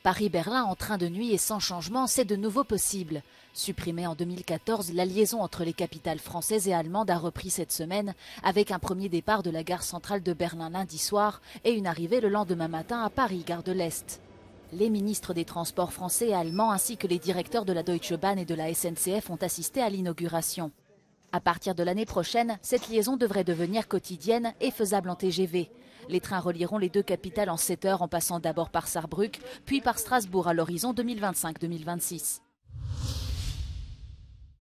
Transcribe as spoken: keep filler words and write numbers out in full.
Paris-Berlin en train de nuit et sans changement, c'est de nouveau possible. Supprimée en deux mille quatorze, la liaison entre les capitales françaises et allemandes a repris cette semaine avec un premier départ de la gare centrale de Berlin lundi soir et une arrivée le lendemain matin à Paris, gare de l'Est. Les ministres des Transports français et allemands ainsi que les directeurs de la Deutsche Bahn et de la S N C F ont assisté à l'inauguration. À partir de l'année prochaine, cette liaison devrait devenir quotidienne et faisable en T G V. Les trains relieront les deux capitales en sept heures en passant d'abord par Sarrebruck, puis par Strasbourg à l'horizon deux mille vingt-cinq deux mille vingt-six.